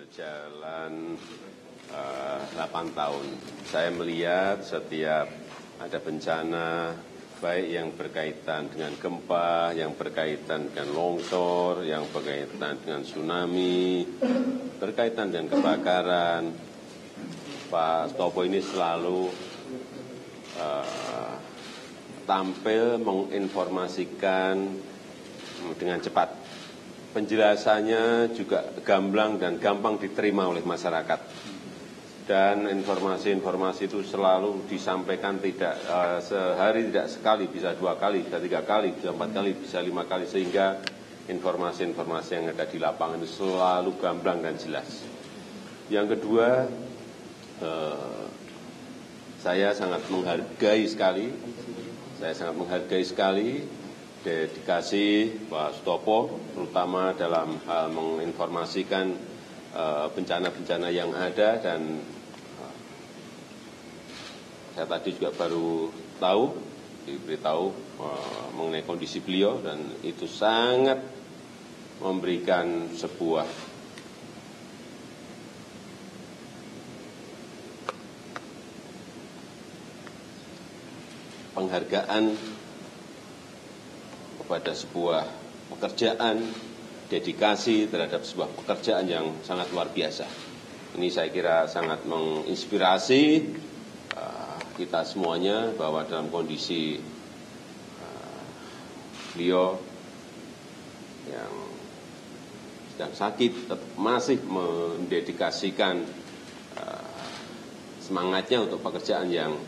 berjalan 8 tahun. Saya melihat setiap ada bencana, baik yang berkaitan dengan gempa, yang berkaitan dengan longsor, yang berkaitan dengan tsunami, berkaitan dengan kebakaran, Pak Sutopo ini selalu tampil menginformasikan dengan cepat. Penjelasannya juga gamblang dan gampang diterima oleh masyarakat. Dan informasi-informasi itu selalu disampaikan tidak sehari, tidak sekali, bisa 2 kali, bisa 3 kali, bisa 4 kali, bisa 5 kali, sehingga informasi-informasi yang ada di lapangan itu selalu gamblang dan jelas. Yang kedua, saya sangat menghargai sekali dedikasi Pak Sutopo, terutama dalam hal menginformasikan bencana-bencana yang ada, dan saya tadi juga baru diberitahu mengenai kondisi beliau, dan itu sangat memberikan sebuah penghargaan kepada sebuah pekerjaan, dedikasi terhadap sebuah pekerjaan yang sangat luar biasa. Ini saya kira sangat menginspirasi kita semuanya, bahwa dalam kondisi beliau yang sedang sakit tetap masih mendedikasikan semangatnya untuk pekerjaan yang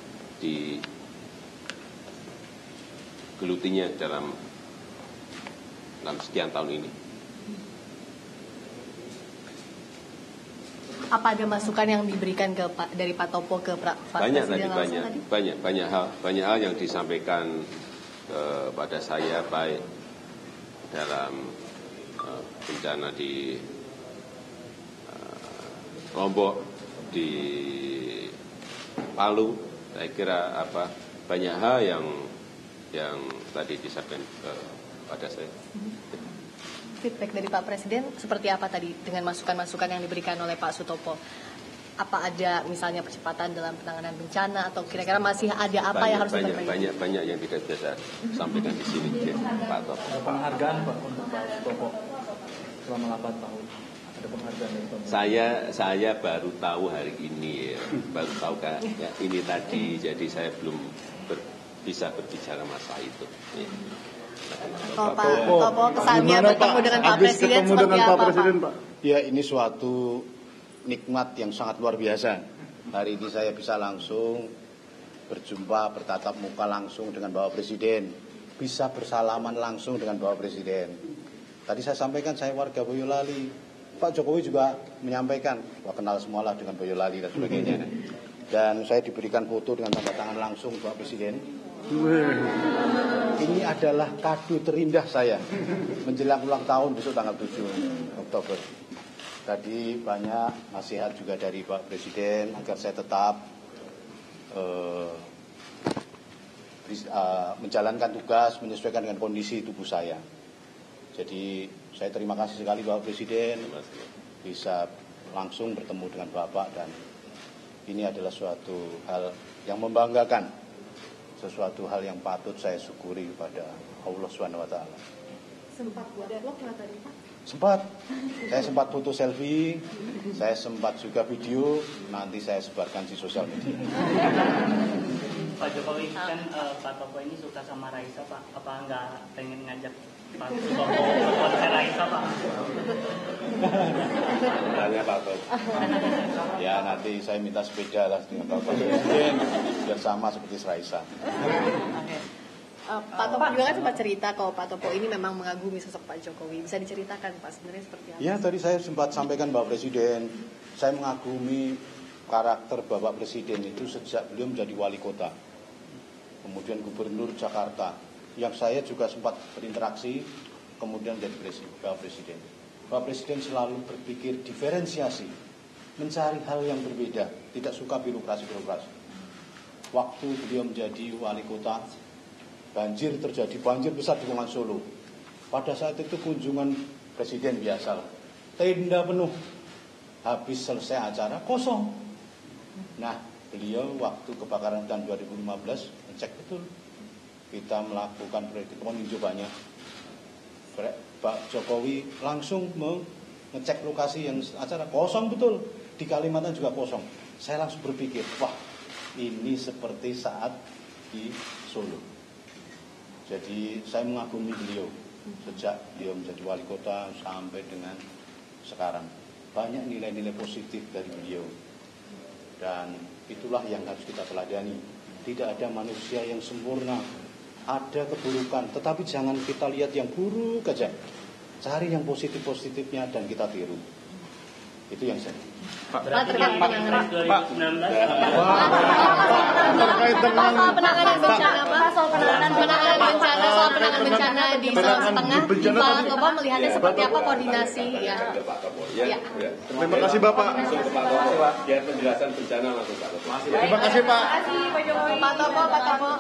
digelutinya dalam sekian tahun ini. Apa ada masukan yang diberikan dari Pak Topo ke Pak Presiden langsung tadi? Banyak hal yang disampaikan kepada saya, baik dalam bencana di Lombok, di Palu. Saya kira banyak hal yang tadi disampaikan kepada saya. Feedback dari Pak Presiden seperti apa tadi dengan masukan-masukan yang diberikan oleh Pak Sutopo? Apa ada misalnya percepatan dalam penanganan bencana, atau kira-kira masih ada apa yang harus diperbaiki? Banyak yang tidak bisa sampaikan di sini, Pak Topo. Ada penghargaan Pak untuk Pak Sutopo selama 8 tahun. Ada penghargaan dari Pak. Saya baru tahu hari ini, ini tadi, jadi saya belum bisa berbicara masalah itu. Ya. Pak Topo kesannya bertemu dengan Pak Presiden seperti apa, Pak? Ya, ini suatu nikmat yang sangat luar biasa. Hari ini saya bisa langsung berjumpa, bertatap muka langsung dengan Bapak Presiden, bisa bersalaman langsung dengan Bapak Presiden. Tadi saya sampaikan saya warga Boyolali, Pak Jokowi juga menyampaikan, kenal semualah dengan Boyolali dan sebagainya. Dan saya diberikan foto dengan tanda tangan langsung Bapak Presiden. Ini adalah kado terindah saya menjelang ulang tahun besok tanggal 7 Oktober. Tadi banyak nasihat juga dari Pak Presiden agar saya tetap menjalankan tugas menyesuaikan dengan kondisi tubuh saya. Jadi saya terima kasih sekali Bapak Presiden bisa langsung bertemu dengan Bapak, dan ini adalah suatu hal yang membanggakan, sesuatu hal yang patut saya syukuri kepada Allah Subhanahu wa taala. Sempat buat vlog nggak tadi, Pak? Sempat. Saya sempat foto selfie, saya sempat juga video, nanti saya sebarkan di sosial media. Pak Jokowi kan Pak Topo ini suka sama Raisa, Pak. Apa nggak pengen ngajak Pak Topo konser Raisa, Pak? Tanya Pak Topo. Ya, nanti saya minta sepeda lah dengan Bapak Presiden biar sama seperti Raisa. Pak Topo juga kan sempat cerita kalau Pak Topo ini memang mengagumi sosok Pak Jokowi. Bisa diceritakan Pak sebenarnya seperti apa? Ya, tadi saya sempat sampaikan Bapak Presiden, saya mengagumi karakter Bapak Presiden itu sejak beliau menjadi wali kota, kemudian gubernur Jakarta, yang saya juga sempat berinteraksi, kemudian menjadi Bapak Presiden. Bapak Presiden selalu berpikir diferensiasi, mencari hal yang berbeda, tidak suka birokrasi-birokrasi. Waktu beliau menjadi wali kota, banjir besar di Bengawan Solo. Pada saat itu kunjungan Presiden biasa, tenda penuh, habis selesai acara kosong. Nah, beliau waktu kebakaran hutan 2015 ngecek betul. Kita melakukan proyek peninjau banyak. Pak Jokowi langsung mengecek lokasi yang acara kosong betul. Di Kalimantan juga kosong. Saya langsung berpikir, wah ini seperti saat di Solo. Jadi saya mengagumi beliau sejak dia menjadi wali kota sampai dengan sekarang. Banyak nilai-nilai positif dari beliau. Dan itulah yang harus kita teladani. Tidak ada manusia yang sempurna. Ada keburukan, tetapi jangan kita lihat yang buruk aja. Cari yang positif-positifnya dan kita tiru. Itu yang saya. Berarti di Pilpres 2019 soal penanganan bencana, Pak, soal penanganan bencana di Sulawesi Tengah, Pak Topo melihatnya seperti apa koordinasi ya? Terima kasih Bapak. Langsung ke Pak Topo, biar penjelasan bencana langsung Pak Topo. Terima kasih Pak. Pak Topo.